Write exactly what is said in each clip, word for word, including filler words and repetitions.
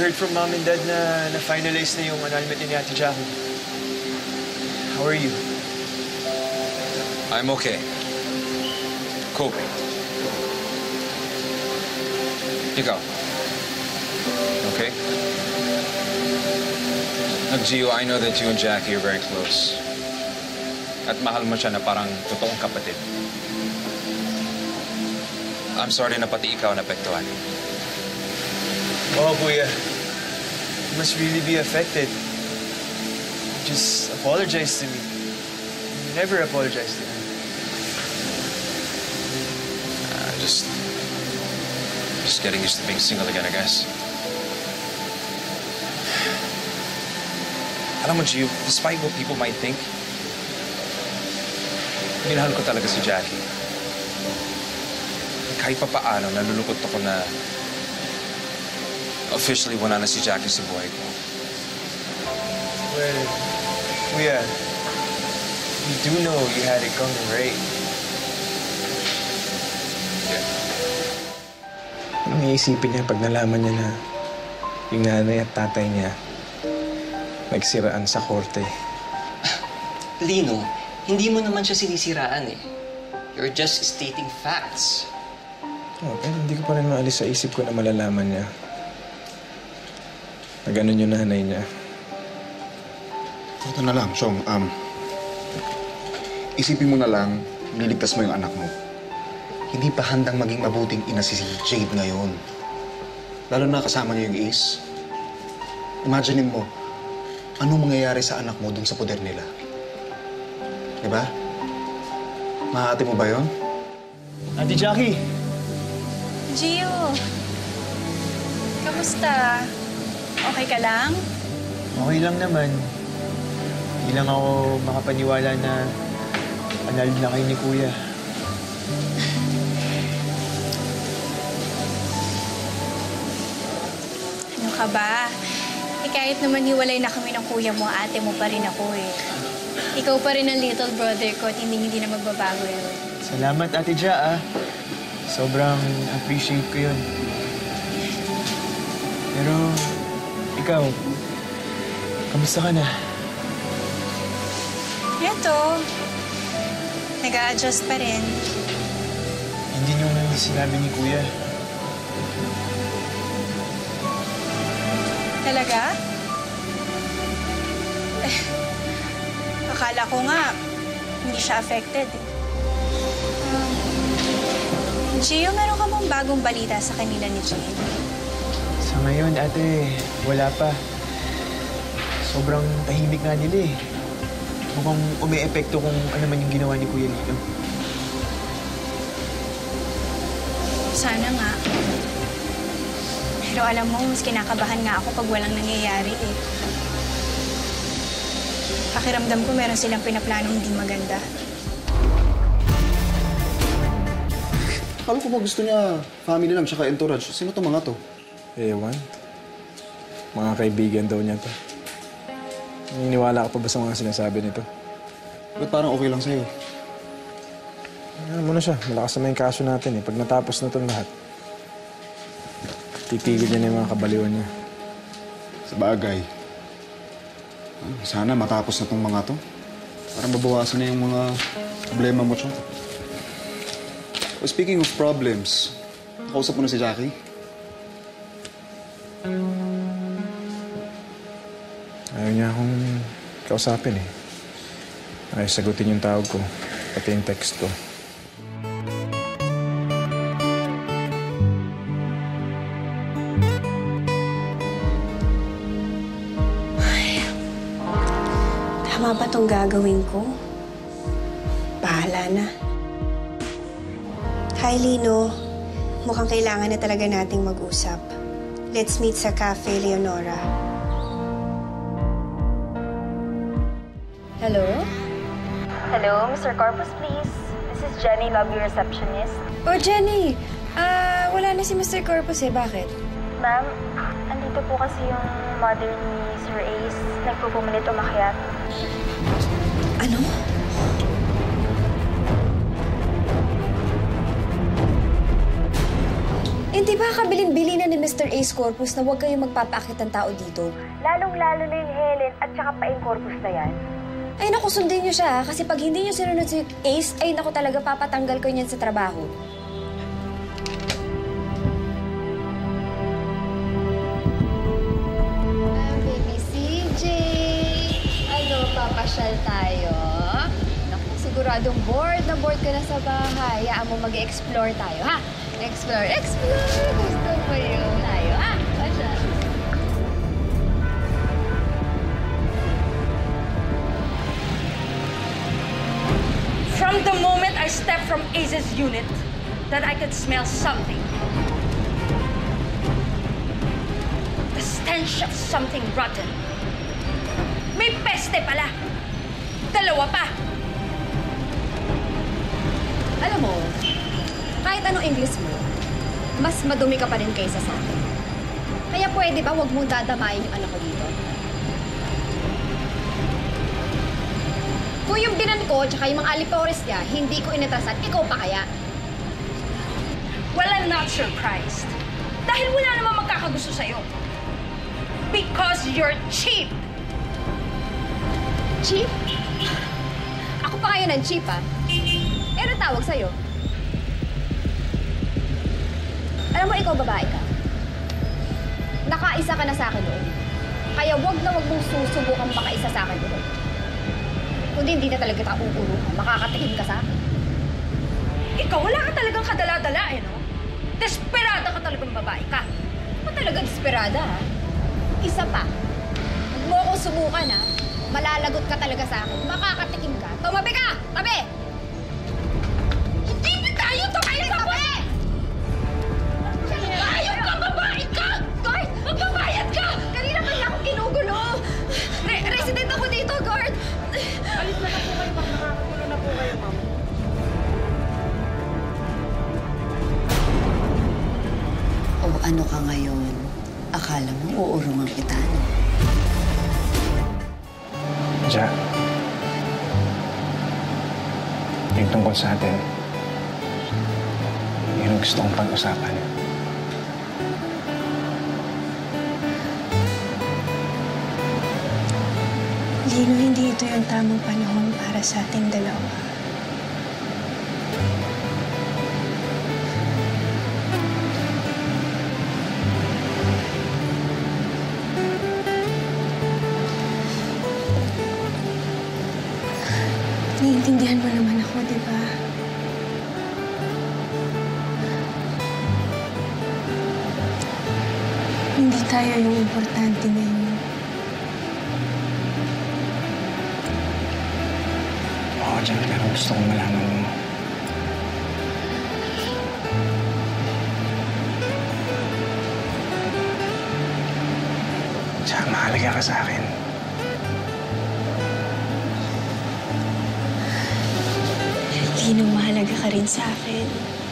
heard from Mom and Dad na na-finalize na yung annulment ni Ate Jacky. How are you? I'm okay. Coping. Ikaw? Okay? Nag-Gio, I know that you and Jacky are very close. At mahal mo siya na parang totoong kapatid. I'm sorry na pati ikaw napektuhan. Oh, Kuya. You must really be affected. Just apologize to me. You never apologize to me. Uh, just... Just getting used to being single again, I guess. Alam mo, Gio, despite what people might think, minahal ko talaga si Jacky. Kahit pa paano, nalulungkot ako na officially wala na si Jacky sa buhay ko. Well, Kuya, you do know you had it coming, right? Yeah. Anong iisipin niya pag nalaman niya na yung nanay at tatay niya nagsiraan sa korte? Lino, hindi mo naman siya sinisiraan eh. You're just stating facts. Oh, pero hindi ko pa rin maalis sa isip ko na malalaman niya na ganun yung nanay niya. Ito na lang, Chong. Um, isipin mo na lang, niligtas mo yung anak mo. Hindi pa handang maging mabuting ina si Jade ngayon. Lalo na kasama niya yung Ace. Imaginin mo, anong mangyayari sa anak mo dun sa poder nila? Diba? Mahati mo ba yun? Ate Jacky! Gio! Kamusta? Okay ka lang? Okay lang naman. Hindi lang ako makapaniwala na anal na kayo ni Kuya. Ano ka ba? Eh, kahit naman hiwalay na kami ng kuya mo, ate mo pa rin ako eh. Ikaw pa rin ang little brother ko at hindi hindi na magbabago yun. Salamat, Ate Ja, ah. Sobrang appreciate ko yun. Pero, ikaw, kamusta ka na? Eto, nag-a-adjust pa rin. Hindi niyo nga sinabi ni Kuya. Talaga? Eh, akala ko nga, hindi siya affected eh. Um, Gio, meron ka bang bagong balita sa kanila ni Jade? Sa ngayon, ate, wala pa. Sobrang tahimik nga nila eh. Mukhang umi-epekto kung ano man yung ginawa ni Kuya Lino. Sana nga. Pero alam mo, mas kinakabahan nga ako pag walang nangyayari eh. Pakiramdam ko meron silang pinaplano hindi maganda. Alam ko ba gusto niya family lang tsaka entourage? Sino to mga to? Ewan. Mga kaibigan daw niya to. Naniniwala ka pa ba sa mga sinasabi nito? Ba't parang okay lang sa'yo? Ano mo na siya, malakas naman yung kaso natin eh. Pag natapos na itong lahat, titigil niya na yung mga kabaliwan niya. Sa bagay. Sana matapos na itong mga to. Para mabawasan na yung mga problema mo, Chong. Oh, speaking of problems, nakausap mo na si Jacky? Ayaw niya akong kausapin eh. Ayaw sagutin yung tawag ko, pati yung text ko. Ay, tama ba itong gagawin ko? Bahala na. Hi, Lino. Mukhang kailangan na talaga nating mag-usap. Let's meet sa Cafe Leonora. Hello? Hello, Mister Corpus, please. This is Jenny, lobby receptionist. Oh, Jenny! Ah, wala na si Mister Corpus eh. Bakit? Ma'am, andito po kasi yung mother ni Sir Ace. Nagpupumilit umakyat. Ano? Hindi Di ba kabilin-bili na ni Mister Ace Corpus na huwag kayong magpapaakit ng tao dito? Lalong-lalo na yung Helen at saka pa yung Corpus na yan. Ay naku, sundin niyo siya kasi pag hindi niyo sinunod si Ace, ay naku talaga papatanggal ko niyan sa trabaho. Ah, baby C J! Ano, papasyal tayo? Naku, siguradong bored na bored ka na sa bahay. Hayaan mo mag-explore tayo, ha? Explore, explore! Gusto mo yun tayo, ha? Pasyal. From the moment I stepped from Ace's unit, that I could smell something. The stench of something rotten. May peste pala. Dalawa pa. Alam mo, kahit anong English mo, mas madumi ka pa rin kaysa sa akin. Kaya pwede ba huwag mong dadamayin yung anak ko dito? Kung yung binan ko, tsaka yung mga alipores niya, hindi ko inatrasan, ikaw pa kaya? Well, I'm not surprised. Dahil wala namang magkakagusto sa'yo. Because you're cheap. Cheap? Ako pa kayo ng cheap, ah. Eh, ano tawag sa'yo? Alam mo, ikaw babae ka. Nakaisa ka na sa akin doon. Kaya wag na wag mong susubukang makaisa sa akin doon. Kundi hindi na talaga kita uuruhan. Makakatikim ka sa akin. Ikaw, wala ka talagang kadala-dala, eh, no? Desperada ka talagang babae ka. Ako talaga desperada, ha? Isa pa. Huwag mo akong subukan, ha? Malalagot ka talaga sa akin. Makakatikim ka. Tumabi ka! Tabi! Hindi na tayo tumayo tapos! Ayun ka, babae ka! Guard! Magbabayad ka! Kanina pa niya akong ginugulo. Re resident ako dito, guard! Alis na na po kayo, ma'am. Nakakagulo na po kayo, ma'am. O ano ka ngayon? Akala mo uurungan kita, no? Ja, yung tungkol sa atin, yun ang gusto kong pag-usapan. Lino, hindi ito yung tamang panahon para sa ating dalawa. Naiintindihan mo naman ako, di ba? Hindi tayo yung importante ngayon. Oo, Jan, pero gusto kong malaman mo. Tsaka mahalaga ka sa akin. Lino, mahalaga ka rin sa akin.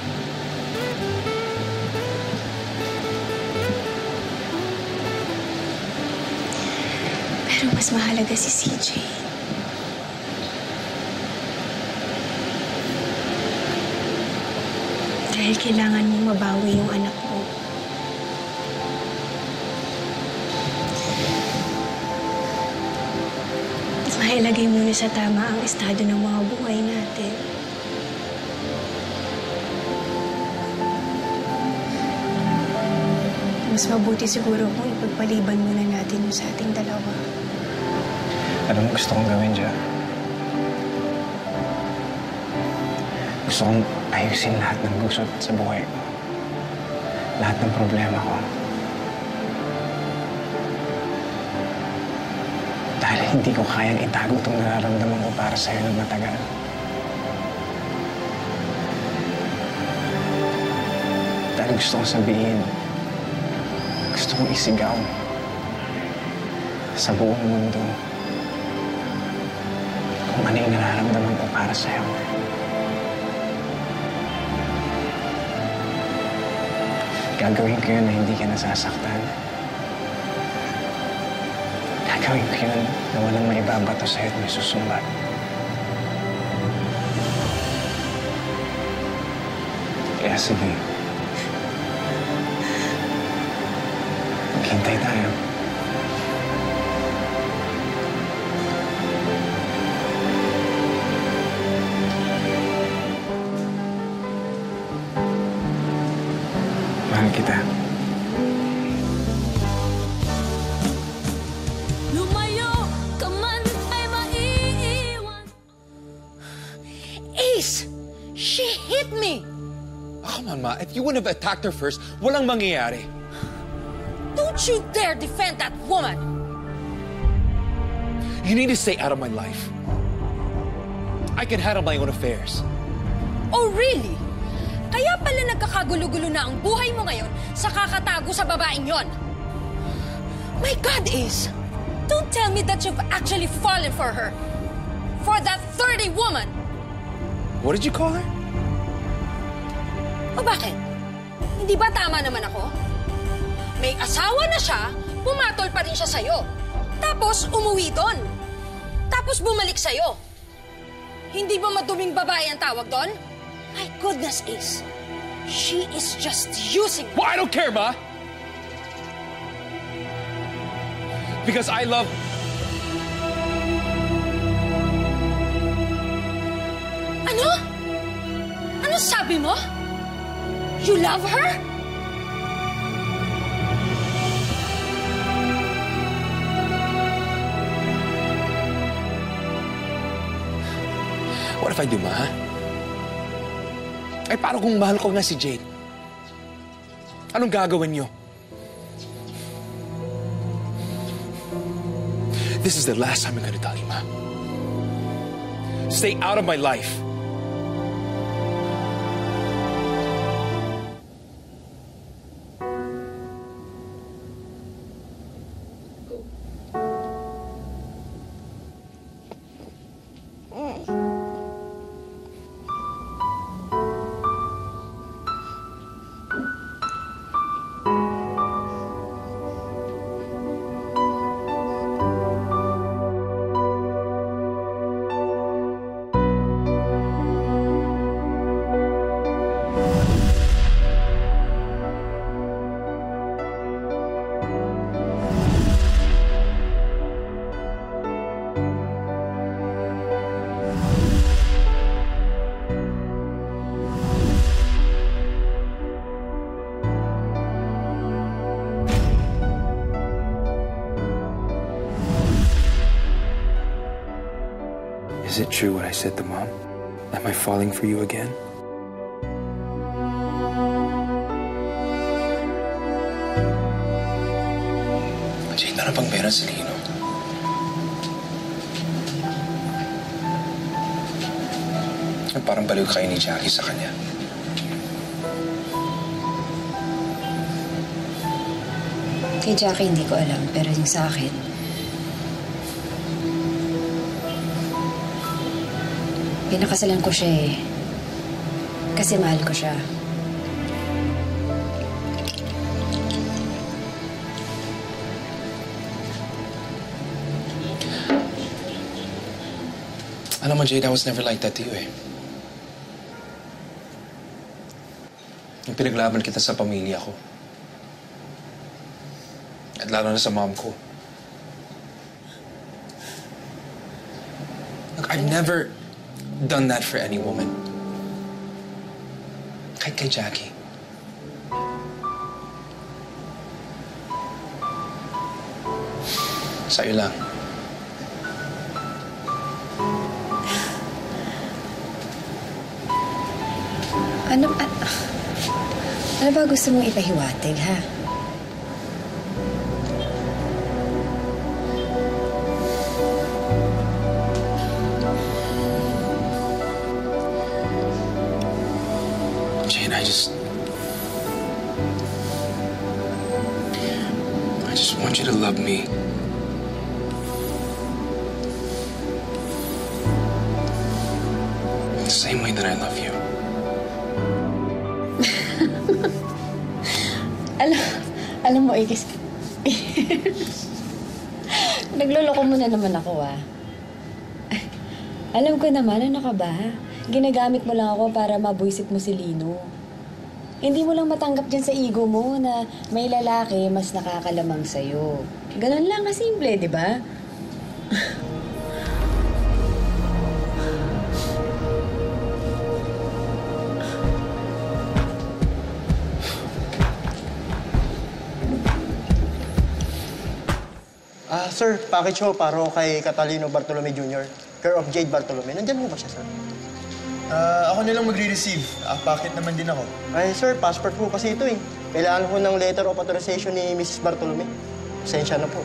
Pero mas mahalaga si C J. Dahil kailangan mong mabawi yung anak mo. Mailagay muna sa tama ang estado ng mga buhay natin. Mas mabuti siguro kung ipagpaliban muna natin yung sa ating dalawa. Alam mo gusto kong gawin, Ja? Gusto kong ayusin lahat ng gusot sa buhay ko. Lahat ng problema ko. Dahil hindi ko kayang itago itong nararamdaman ko para sa'yo ng matagal. Dahil gusto kong sabihin, gusto kong isigaw sa buong mundo kung ano yung nararamdaman ko para sa'yo. Gagawin ko yun na hindi ka nasasaktan. Gagawin ko yun na walang maibabato sa'yo at may susumbat. Kaya sige, Maghintay tayo. Mahal kita. Lumayo ka man ay maiiwan. Ace! She hit me! Oh, come on, Ma. If you wouldn't have attacked her first, walang mangyayari. Don't you dare defend that woman! You need to stay out of my life. I can handle my own affairs. Oh, really? Kaya pala nagkakagulo-gulo na ang buhay mo ngayon sa kakatago sa babaeng yon. My God, Ace! Don't tell me that you've actually fallen for her. For that thirty woman! What did you call her? O bakit? Hindi ba tama naman ako? May asawa na siya, pumatol pa rin siya sa'yo. Tapos umuwi doon. Tapos bumalik sa'yo. Hindi ba maduming babae ang tawag doon? My goodness, Ace. She is just using me. Well, I don't care, Ma. Because I love... Ano? Ano sabi mo? You love her? What if I do, Ma? Ay, paano kung mahal ko nga si Jade? Anong gagawin niyo? This is the last time I'm gonna tell you, Ma. Stay out of my life. Is it true what I said to Mom? Am I falling for you again? Jade, ano pang meron sa Lino? Parang baliw kayo ni Jacky sa kanya. Kay Jacky hindi ko alam, pero yung sa akin, pinakasalan ko siya eh. Kasi mahal ko siya. Alam mo, Jade, I was never like that to you eh. Yung pinaglaban kita sa pamilya ko. At lalo na sa mom ko. Look, I've never done that for any woman. Kahit kay Jacky. Sa'yo lang. Ano, ano, ano ba gusto mong ipahiwatig, ha? Jane, I just... I just want you to love me. The same way that I love you. alam, alam mo, Ikis, nagloloko mo na naman ako, ah. Alam ko naman, ano ka ba? Ginagamit mo lang ako para mabuisit mo si Lino. Hindi mo lang matanggap dyan sa ego mo na may lalaki mas nakakalamang sa'yo. Ganun lang kasimple, di ba? Ah, sir, package ho para kay Catalino Bartolome Junior Care of Jade Bartolome. Nandyan mo ba siya, sir? Ah, ako na lang magre-receive. Ah, packet naman din ako. Ay, sir, passport po kasi ito eh. Kailangan ko ng letter of authorization ni Missus Bartolome. Pasensya na po.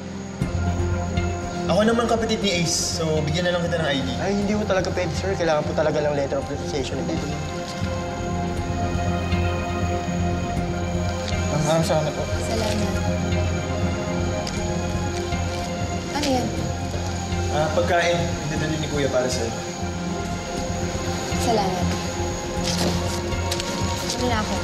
Ako naman kapatid ni Ace, so bigyan na lang kita ng I D. Ay, hindi ko talaga pwede, sir. Kailangan po talaga ng letter of authorization ni Baby. Maraming salamat po. Salamat. Ano yan? Ah, pagkain. Dinadali ni Kuya para sa'yo. Salamat. Ano na ako?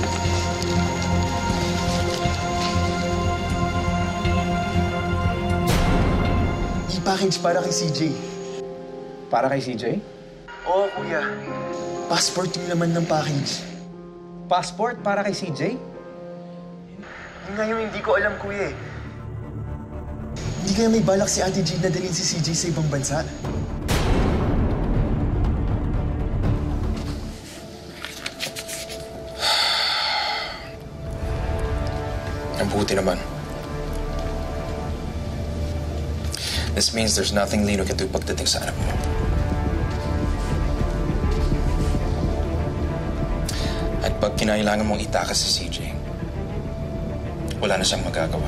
I-package para kay C J. Para kay C J? Oo, Kuya. Passport yung laman ng package. Passport para kay C J? Yun nga yung hindi ko alam, Kuya eh. Hindi kaya may balak si Ate Jade na dalhin si C J sa ibang bansa? Ang buti naman. This means there's nothing Lino can do pagdating sa anak mo. At pag kinailangan mong itakas si C J, wala na siyang magagawa.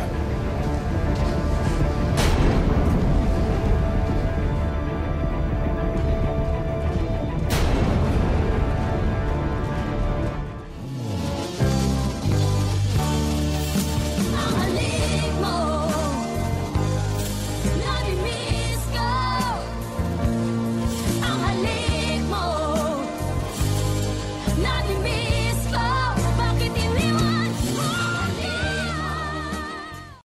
Not me.